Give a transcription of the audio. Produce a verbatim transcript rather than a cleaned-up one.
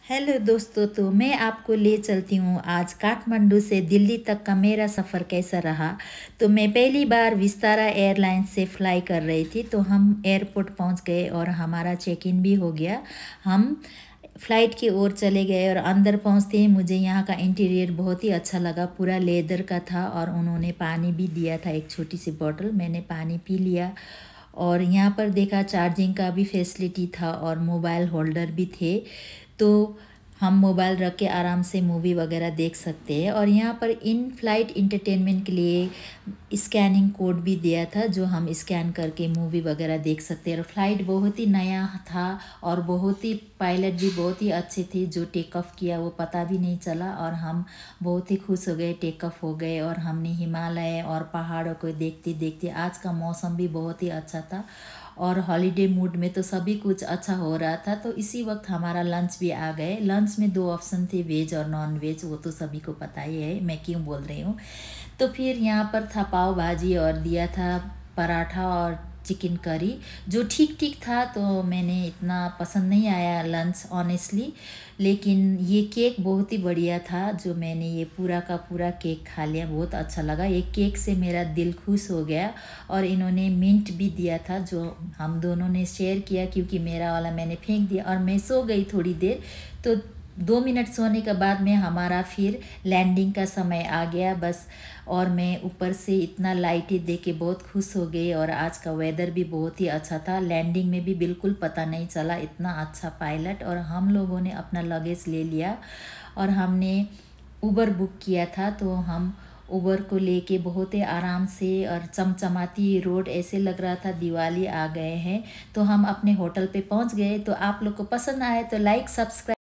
Hello दोस्तों, तो मैं आपको ले चलती हूँ आज काठमांडू से दिल्ली तक का मेरा सफ़र कैसा रहा। तो मैं पहली बार विस्तारा एयरलाइंस से फ्लाई कर रही थी। तो हम एयरपोर्ट पहुँच गए और हमारा चेक इन भी हो गया। हम फ़्लाइट की ओर चले गए और अंदर पहुँचते ही मुझे यहाँ का इंटीरियर बहुत ही अच्छा लगा। पूरा लेदर का था और उन्होंने पानी भी दिया था, एक छोटी सी बॉटल। मैंने पानी पी लिया और यहाँ पर देखा चार्जिंग का भी फैसिलिटी था और मोबाइल होल्डर भी थे। तो हम मोबाइल रख के आराम से मूवी वगैरह देख सकते हैं। और यहाँ पर इन फ्लाइट इंटरटेनमेंट के लिए स्कैनिंग कोड भी दिया था, जो हम स्कैन करके मूवी वगैरह देख सकते हैं। और फ्लाइट बहुत ही नया था और बहुत ही पायलट भी बहुत ही अच्छे थे। जो टेक ऑफ किया वो पता भी नहीं चला और हम बहुत ही खुश हो गए, टेक ऑफ हो गए। और हमने हिमालय और पहाड़ों को देखते देखते, आज का मौसम भी बहुत ही अच्छा था और हॉलीडे मूड में तो सभी कुछ अच्छा हो रहा था। तो इसी वक्त हमारा लंच भी आ गए। लंच में दो ऑप्शन थे, वेज और नॉन वेज, वो तो सभी को पता ही है, मैं क्यों बोल रही हूँ। तो फिर यहाँ पर था पाव भाजी और दिया था पराठा और चिकन करी, जो ठीक ठीक था। तो मैंने इतना पसंद नहीं आया लंच ऑनेस्टली, लेकिन ये केक बहुत ही बढ़िया था। जो मैंने ये पूरा का पूरा केक खा लिया, बहुत अच्छा लगा। ये केक से मेरा दिल खुश हो गया। और इन्होंने मिंट भी दिया था, जो हम दोनों ने शेयर किया, क्योंकि मेरा वाला मैंने फेंक दिया और मैं सो गई थोड़ी देर। तो दो मिनट सोने के बाद में हमारा फिर लैंडिंग का समय आ गया बस। और मैं ऊपर से इतना लाइटें देख के बहुत खुश हो गई। और आज का वेदर भी बहुत ही अच्छा था। लैंडिंग में भी बिल्कुल पता नहीं चला, इतना अच्छा पायलट। और हम लोगों ने अपना लगेज ले लिया और हमने उबर बुक किया था। तो हम उबर को लेके बहुत ही आराम से, और चमचमाती रोड, ऐसे लग रहा था दिवाली आ गए हैं। तो हम अपने होटल पे पहुंच गए। तो आप लोग को पसंद आए तो लाइक सब्सक्राइब